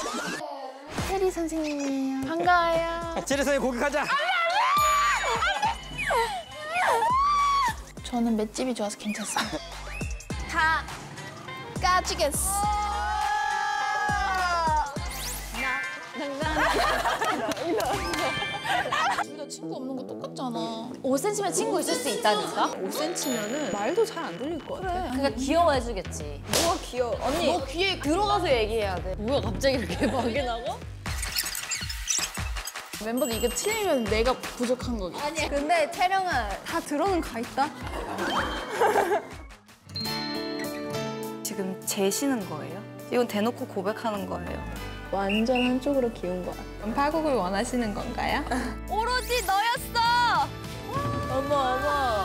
체리 선생님이에요. 반가워요. 체리 선생님 고객하자. 저는 맷집이 좋아서 괜찮습니다. 다 까주겠어. 우리가 친구 없는 거 똑같잖아. 5cm면 친구 있을 수 있다니까? 5cm면은 말도 잘 안 들릴 것 같아. 그러니까 귀여워해주겠지. 뭐가 귀여워. 언니. 너 귀에 들어가서 얘기해야 돼. 뭐야 갑자기 이렇게 막연하고? 멤버들 이거 틀리면 내가 부족한 거겠지. 아니야. 근데 채령아 다 들어는 가 있다. 지금 재시는 거예요? 이건 대놓고 고백하는 거예요. 완전 한쪽으로 기운 것 같아. 파국을 원하시는 건가요? 오로지 너였어! 어머 어머.